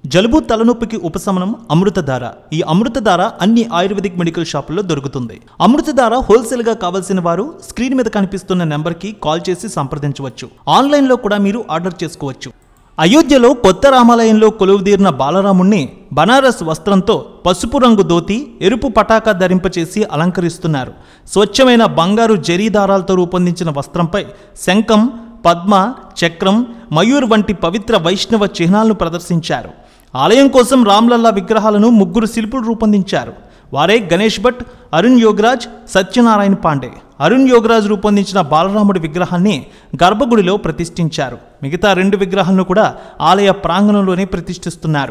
జలుబు తలనొప్పికి ఉపశమనం అమృతధార. ఈ అమృతధార అన్ని ఆయుర్వేదిక్ మెడికల్ షాపుల్లో దొరుకుతుంది. అమృతధార హోల్సేల్ గా కావాల్సిన వారు స్క్రీన్ మీద కనిపిస్తున్న నెంబర్కి కాల్ చేసి సంప్రదించవచ్చు. ఆన్లైన్లో కూడా మీరు ఆర్డర్ చేసుకోవచ్చు. అయోధ్యలో కొత్త రామాలయంలో కొలువుదీరిన బాలరాముణ్ణి బనారస్ వస్త్రంతో పసుపు రంగు ధోతి, ఎరుపు పటాకా ధరింపచేసి అలంకరిస్తున్నారు. స్వచ్ఛమైన బంగారు జరీ దారాలతో రూపొందించిన వస్త్రంపై శంఖం, పద్మ, చక్రం, మయూర్ వంటి పవిత్ర వైష్ణవ చిహ్నాలను ప్రదర్శించారు. ఆలయం కోసం రామ్లల్లా విగ్రహాలను 3 శిల్పులు రూపొందించారు. వారే గణేష్ భట్, అరుణ్ యోగరాజ్, సత్యనారాయణ పాండే. అరుణ్ యోగరాజ్ రూపొందించిన బాలరాముడి విగ్రహాన్ని గర్భగుడిలో ప్రతిష్ఠించారు. మిగతా 2 విగ్రహాలను కూడా ఆలయ ప్రాంగణంలోనే ప్రతిష్ఠిస్తున్నారు.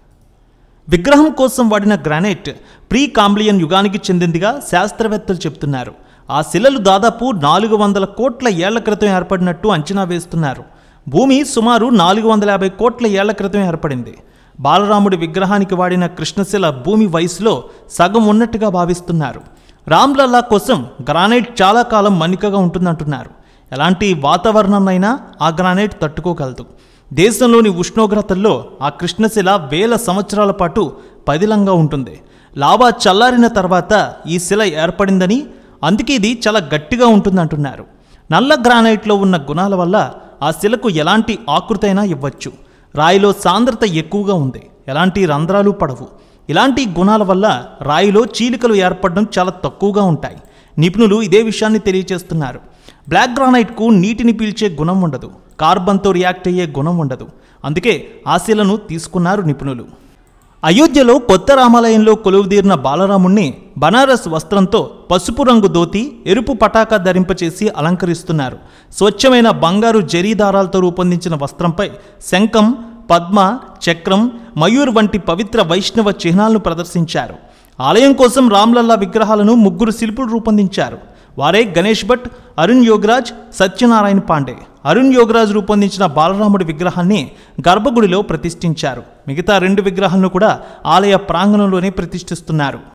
విగ్రహం కోసం వాడిన గ్రానైట్ ప్రీ కాంబ్లియన్ యుగానికి చెందిందిగా శాస్త్రవేత్తలు చెబుతున్నారు. ఆ శిలలు దాదాపు 400 కోట్ల ఏళ్ల క్రితం ఏర్పడినట్టు అంచనా వేస్తున్నారు. భూమి సుమారు 450 కోట్ల ఏళ్ల క్రితం ఏర్పడింది. బాలరాముడి విగ్రహానికి వాడిన కృష్ణశిల భూమి వయసులో సగం ఉన్నట్టుగా భావిస్తున్నారు. రామ్లల్లా కోసం గ్రానైట్ చాలా కాలం మన్నికగా ఉంటుందంటున్నారు. ఎలాంటి వాతావరణాన్నైనా ఆ గ్రానైట్ తట్టుకోగలదు. దేశంలోని ఉష్ణోగ్రతల్లో ఆ కృష్ణశిల వేల సంవత్సరాల పాటు పదిలంగా ఉంటుంది. లావా చల్లారిన తర్వాత ఈ శిల ఏర్పడిందని, అందుకే ఇది చాలా గట్టిగా ఉంటుందంటున్నారు. నల్ల గ్రానైట్లో ఉన్న గుణాల వల్ల ఆ శిలకు ఎలాంటి ఆకృతి అయినా ఇవ్వచ్చు. రాయిలో సాంద్రత ఎక్కువగా ఉంది, ఎలాంటి రంధ్రాలు పడవు. ఇలాంటి గుణాల వల్ల రాయిలో చీలికలు ఏర్పడడం చాలా తక్కువగా ఉంటాయి. నిపుణులు ఇదే విషయాన్ని తెలియజేస్తున్నారు. బ్లాక్ గ్రానైట్కు నీటిని పీల్చే గుణం ఉండదు, కార్బన్తో రియాక్ట్ అయ్యే గుణం ఉండదు. అందుకే ఆ శిలను తీసుకున్నారు నిపుణులు. అయోధ్యలో కొత్త రామాలయంలో కొలువుదీరిన బాలరాముణ్ణి బనారస్ వస్త్రంతో పసుపు రంగు ధోతి, ఎరుపు పటాకా ధరింపచేసి అలంకరిస్తున్నారు. స్వచ్ఛమైన బంగారు జరీ దారాలతో రూపొందించిన వస్త్రంపై శంఖం, పద్మ, చక్రం, మయూర్ వంటి పవిత్ర వైష్ణవ చిహ్నాలను ప్రదర్శించారు. ఆలయం కోసం రామ్లల్లా విగ్రహాలను 3 శిల్పులు రూపొందించారు. వారే గణేష్ భట్, అరుణ్ యోగరాజ్, సత్యనారాయణ పాండే. అరుణ్ యోగరాజ్ రూపొందించిన బాలరాముడి విగ్రహాన్ని గర్భగుడిలో ప్రతిష్ఠించారు. మిగతా 2 విగ్రహాలను కూడా ఆలయ ప్రాంగణంలోనే ప్రతిష్ఠిస్తున్నారు.